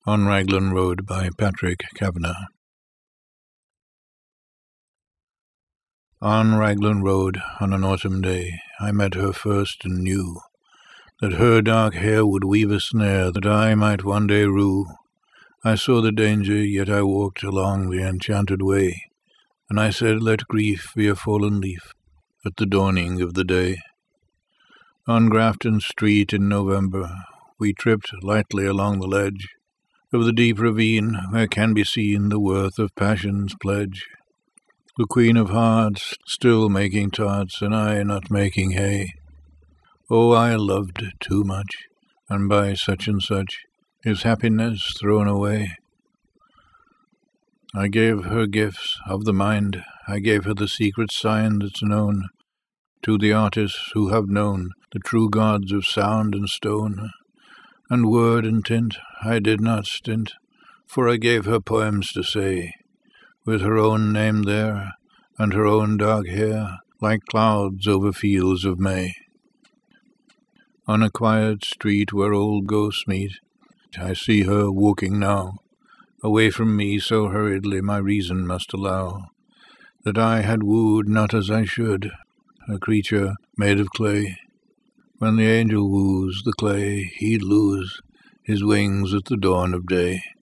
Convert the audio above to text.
On Raglan Road by Patrick Kavanagh. On Raglan Road, on an autumn day, I met her first and knew that her dark hair would weave a snare that I might one day rue. I saw the danger, yet I walked along the enchanted way, and I said, let grief be a fallen leaf at the dawning of the day. On Grafton Street in November, we tripped lightly along the ledge of the deep ravine where can be seen the worth of passion's pledge. The Queen of Hearts still making tarts, and I not making hay. Oh, I loved too much, and by such and such is happiness thrown away. I gave her gifts of the mind, I gave her the secret sign that's known to the artists who have known the true gods of sound and stone. And word and tint I did not stint, for I gave her poems to say, with her own name there, and her own dark hair, like clouds over fields of May. On a quiet street where old ghosts meet, I see her walking now, away from me so hurriedly my reason must allow that I had wooed not as I should, a creature made of clay. When the angel woos the clay, he'd lose his wings at the dawn of day.